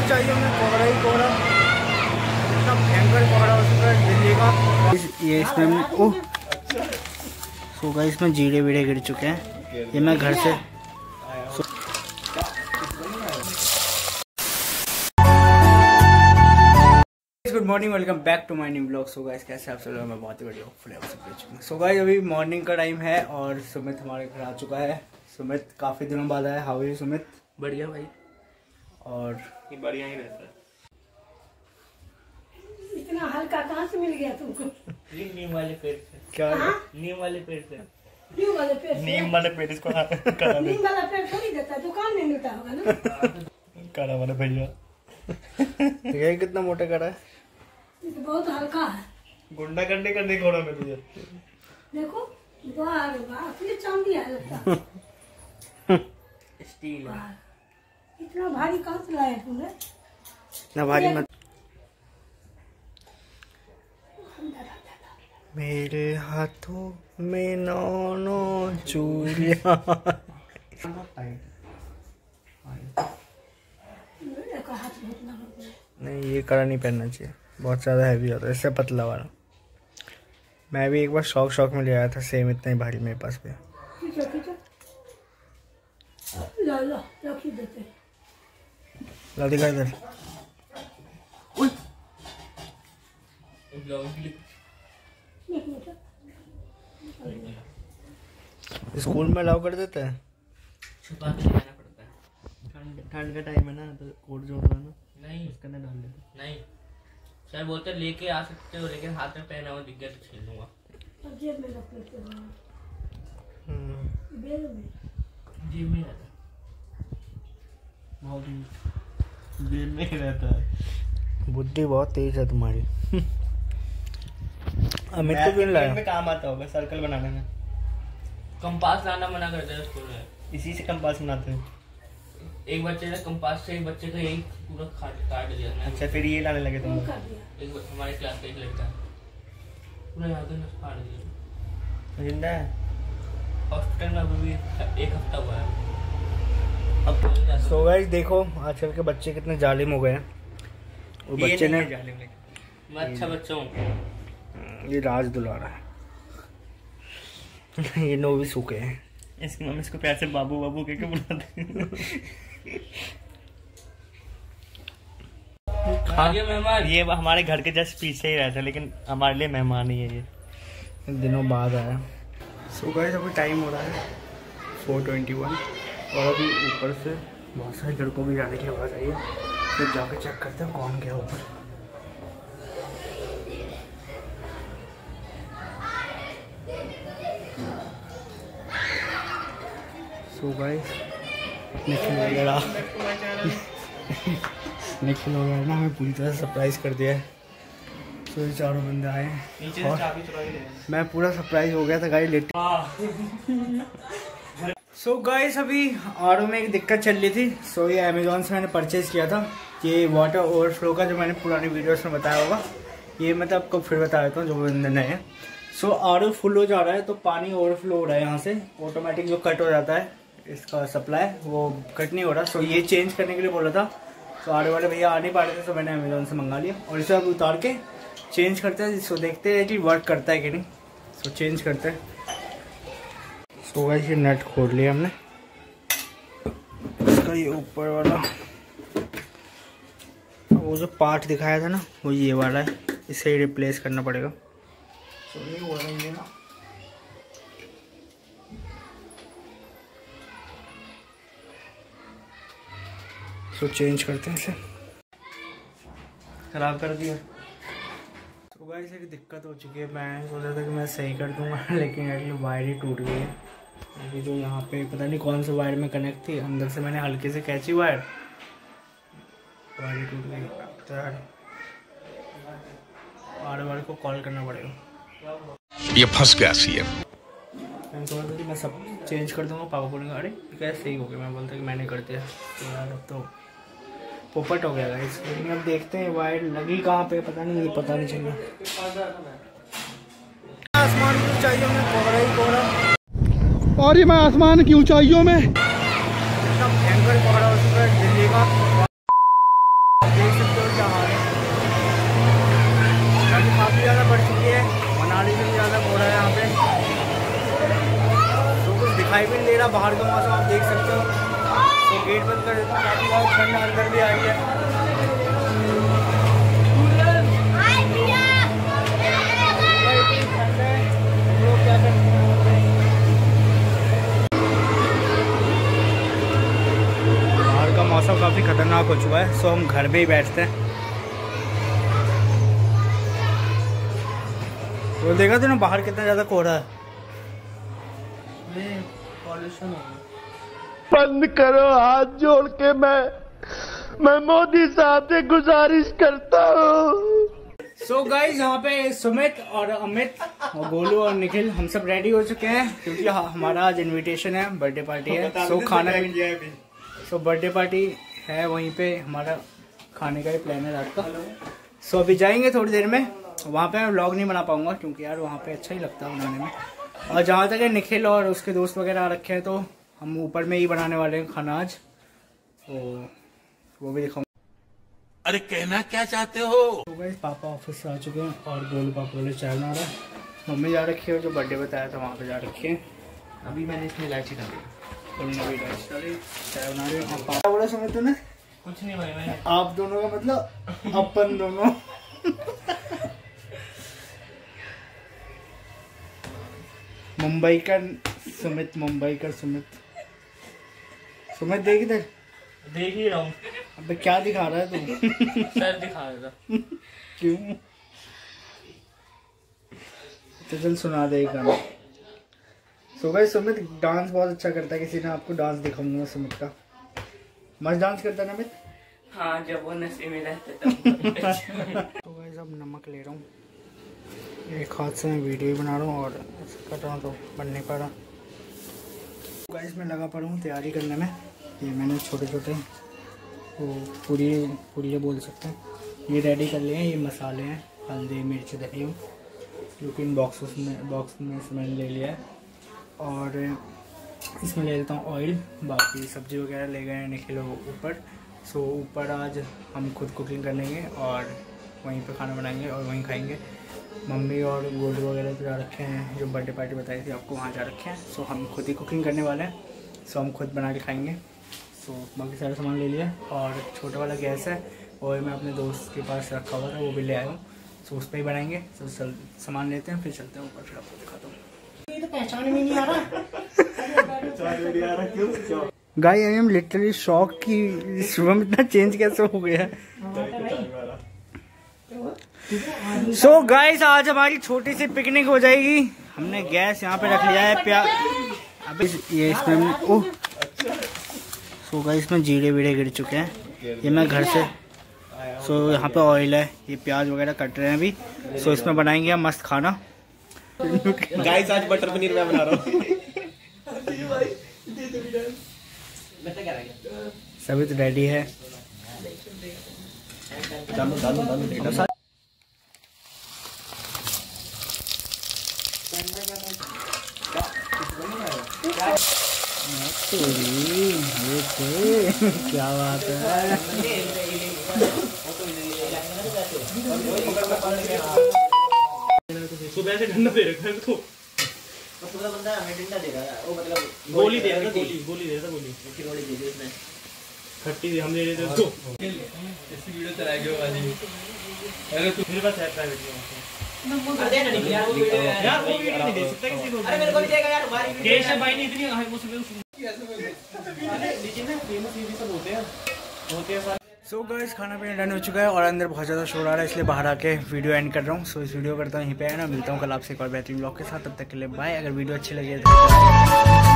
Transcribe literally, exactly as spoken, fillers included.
कुछ चाहिए हमें, कोहरा ही कोहरा, इतना भयंकर कोहरा हो चुका है दिल्ली का। ये इसमें ओह सो गाइस इसमें जीरे वीरे गिर चुके हैं। ये मैं घर से good morning, welcome back to my new blog. So guys कैसे आप सब लोग, मैं बहुत ही बढ़िया हूँ। सो गाइस अभी मॉर्निंग का टाइम है और सुमित हमारे घर आ चुका है। सुमित काफी दिनों बाद आया। How are you Sumit? बढ़िया भाई, और ये बढ़िया ही रहता है। इतना हल्का कहाँ से मिल गया तुमको? नीम वाले पेड़ से। क्या है? नीम वाले पेड़ से। नीम वाले पेड़ से? नीम वाले पेड़ इसको करा नीम वाला पेड़ थोड़ी देता, दुकान में मिलता होगा ना। करा वाले भैया। ये कितना मोटा करा है? ये तो बहुत हल्का है। गुंडा करने का नहीं घोड़ा में तुझे। देखो वाह वाह, असली चांदी है लगता। स्टील। इतना भारी कहाँ से लाया तुमने? ना भारी मत। मेरे हाथों में नौ नौ चूड़ियां। नहीं ये कड़ा नहीं पहनना चाहिए, बहुत ज़्यादा हैवी होता है, इससे पतला वाला। मैं भी एक बार शौक शौक में ले आया था, सेम इतना ही भारी मेरे पास भी। ला ला रखी देते। ला दिखा इधर। स्कूल में अलाउ कर देते हैं? छुपा के जाना पड़ता है। ठंड ठंड का टाइम है ना, तो कोट जो होता है ना नहीं उसके अंदर डाल देते। नहीं सर बोलते लेके आ सकते हो, लेकिन हाथ में पहना हुआ दिख गया तो छीन लूंगा। और जेब में रख लेते हो? हम्म जेब में? जेब में रहता बहुत जेब में ही रहता है। बुद्धि बहुत तेज है तुम्हारी। अमित को क्यों लाया? में काम आता होगा सर्कल बनाने में। कंपास लाना मना करते हैं स्कूल में, इसी से कंपास बनाते हैं। एक बच्चे ने कंपास से एक बच्चे का यही पूरा काट काट दिया। अच्छा फिर ये लाने लगे तुम? एक हमारे क्लास का एक लड़का पूरा यहाँ पे फाड़ दिया। जिंदा है? हॉस्पिटल में अभी भी एक हफ्ता हुआ है। अब सो गाइस देखो आजकल के बच्चे कितने जालिम हो गए हैं। वो बच्चे ने मैं अच्छा बच्चा हूँ। ये राज दुलारा है। ये नो भी सूखे हैं। इसकी मम्मी इसको प्यार से बाबू बाबू कह के बुलाते हैं। मेहमान ये हमारे घर के जस्ट पीछे ही रहता है, लेकिन हमारे लिए मेहमान ही है ये। दिनों बाद आया। सो गाइस अभी टाइम हो रहा है फोर ट्वेंटी वन और अभी ऊपर से बहुत सारे लड़कों की जाने की आवाज़ आई है। फिर जाकर चेक करते हैं कौन गया ऊपर। सो गाइस निखिल वगैरह निखिल वगैरह ना हमें पूरी तरह सरप्राइज कर दिया है। तो ये चारों बंदे आए हैं और मैं पूरा सरप्राइज हो गया था गाइस लेट। सो गाइस अभी आर में एक दिक्कत चल रही थी। सो ये अमेजोन से मैंने परचेज़ किया था। ये वाटर ओवरफ्लो का जो मैंने पुरानी वीडियोस में बताया होगा, ये मतलब आपको फिर बता देता हूँ जो बंदे नए हैं। सो आर फुल हो जा रहा है तो पानी ओवरफ्लो हो रहा है यहाँ से, ऑटोमेटिक जो कट हो जाता है इसका सप्लाई वो कट नहीं हो रहा। सो ये चेंज करने के लिए बोला था। तो आर वाले भैया आ नहीं पा रहे थे, तो मैंने अमेजोन से मंगा लिया और इसे अब उतार के चेंज करते हैं। सो देखते हैं कि वर्क करता है कि नहीं। सो चेंज करते हैं। सो गाइस ये नट खोल लिया हमने, इसका ये ऊपर वाला वो जो पार्ट दिखाया था ना वो ये वाला है, इसे ही रिप्लेस करना पड़ेगा। सो ये हो रहा है ना, सो चेंज करते हैं इसे। खराब कर दिया। तो गाइस एक दिक्कत हो चुकी है। मैं सोचा था कि मैं सही कर दूंगा, लेकिन एक्चुअली वायर ही टूट गई है। अभी जो यहाँ पे पता नहीं कौन से वायर में कनेक्ट थी, अंदर से मैंने हल्के से कैची वायर वायर ही टूट गई। तो यार आर वाले को कॉल करना पड़ेगा। ये फंस गया सी है। मैंने सोचा था कि मैं सब चेंज कर दूंगा। पापा बोलेंगे अरे कैसे सही हो गया। मैं बोलता कि मैंने कर दिया। तो यार अब तो पोपट हो गया गाइस। लेकिन अब देखते हैं वायर लगी कहाँ पे, पता नहीं, ये पता नहीं चल रहा। आसमान की ऊंचाइयों में कोहरा ही कोहरा, और ये मैं आसमान की ऊंचाइयों में इतना भयंकर कोहरा हो चुका है दिल्ली का। चालीस से ज़्यादा कोहरा है यहाँ पे, तो कुछ दिखाई भी नहीं दे रहा। बाहर का मौसम आप देख सकते हो। तो गेट बंद कर देता हूँ, काफ़ी ज़्यादा ठंड अंदर भी आई है। बाहर का मौसम काफ़ी खतरनाक हो चुका है, सो हम घर में ही बैठते हैं। तो देखा तूने बाहर कितना ज़्यादा कोहरा है। पॉल्यूशन हो गया। बंद करो, हाथ जोड़ के मैं मैं मोदी साहब से गुजारिश करता हूँ। सो गाइस, यहाँ पे सुमित और अमित और गोलू और निखिल हम सब रेडी हो चुके हैं, क्योंकि हमारा आज इनविटेशन है, बर्थडे पार्टी है। सो खाना पीना, सो बर्थडे पार्टी है, वहीं पे हमारा खाने का ही प्लान है रात का। सो अभी जाएंगे थोड़ी देर में। वहाँ पे मैं व्लॉग नहीं बना पाऊंगा, क्योंकि यार वहाँ पे अच्छा ही लगता है बनाने में। और जहाँ तक है निखिल और उसके दोस्त वगैरह आ रखे हैं, तो हम ऊपर में ही बनाने वाले हैं खाना आज, तो वो भी दिखाऊंगा। अरे कहना क्या चाहते हो? तो गाइस, पापा ऑफिस से आ चुके हैं और गोलू पापा वाले चाय बना रहा है। मम्मी जा रखी है, जो बर्थडे बताया था वहाँ पे जा रखी है। अभी मैंने इसमें इलायची डाली, उन्होंने भी इलायची डाली, चाय बना रहे हैं। पापा बोला समझ तूने? कुछ नहीं भाई, मैंने आप दोनों का मतलब अपन दोनों। मुंबई का सुमित, मुंबई का सुमित। सुमित देख इधर, देख ही रहा हूँ। अबे क्या दिखा रहा है तू? सर दिखा रहा था। क्यों? तो चल सुना दे एक गाना। सो गाइस, सुमित डांस बहुत अच्छा करता है। किसी ने आपको डांस दिखाऊंगा सुमित का। मस्त डांस करता है ना अमित? हाँ, जब वो नशे में रहते तब। तो गाइस, अब नमक ले रहा हूँ। एक हाथ से मैं वीडियो बना रहा हूँ और कर रहा हूँ, तो बन नहीं पा रहा। गाइस, मैं लगा पड़ा हूँ तैयारी करने में। ये मैंने छोटे छोटे वो पूरी पूरी बोल सकते हैं, ये रेडी कर लिए हैं। ये मसाले हैं, हल्दी मिर्च धनिया, जो कि इन बॉक्स में बॉक्स में से मैंने ले लिया है। और इसमें ले लेता हूँ ऑयल। बाकी सब्ज़ी वगैरह ले गए हैं निखिल ऊपर। सो ऊपर आज हम खुद कुकिंग करेंगे और वहीं पे खाना बनाएंगे और वहीं खाएंगे। मम्मी और गोलू वगैरह तो जा रखे हैं, जो बर्थडे पार्टी बताई थी आपको, वहाँ जा रखे हैं। सो हम खुद ही कुकिंग करने वाले हैं। सो हम खुद बना के खाएंगे। सो बाकी सारा सामान ले लिया और छोटा वाला गैस है, और मैं अपने दोस्त के पास रखा हुआ था, वो भी ले आया हूँ। सो उस पर ही बनाएंगे। सो so, सामान लेते हैं, फिर चलते हैं ऊपर, फिर आपको दिखाता हूँ। ये तो पहचान में नहीं आ रहा। Guys, I am literally shock कि शुभम इतना चेंज कैसे हो गया। सो so, गाइस, आज हमारी छोटी सी पिकनिक हो जाएगी। हमने गैस यहाँ पे रख लिया है। प्याज अब ये इसमें ओह सो गाइस, इसमें जीरे वीरे गिर चुके हैं। ये मैं घर से सो so, यहाँ पे ऑयल है, ये प्याज वगैरह कट रहे हैं अभी। सो so, इसमें बनाएंगे हम मस्त खाना। गाइस, आज बटर पनीर मैं बना रहा हूँ। सभी तो रेडी है। दानो, दानो, दानो, क्या बात है। सुबह से ठंडा दे रखा है तो पूरा बंदा हमें ठंडा दे रहा है। वो मतलब गोली दे रहा था, गोली गोली दे रहा था, गोली की गोली दे दी उसने। खट्टी हम ले रहे थे उसको। ऐसी वीडियो चला गया आज ही। अरे तू मेरे पास है प्राइवेट में। अरे ना नहीं यार, वो वीडियो यार, वो वीडियो नहीं दे सकता किसी को। अरे मेरे को भी देगा यार, हमारी वीडियो केशव भाई ने इतनी हाई वो सुबह लेकिन ना फेमस यूट्यूबर सब होते हैं होते हैं। सो गाइस, खाना पीना डन हो चुका है और अंदर बहुत ज़्यादा शोर आ रहा है, इसलिए बाहर आके वीडियो एंड कर रहा हूँ। सो इस वीडियो करता हूँ यहीं पे है ना। मिलता हूँ कल आपसे एक और बेहतरीन ब्लॉग के साथ। तब तक के लिए बाय। अगर वीडियो अच्छी लगी है तो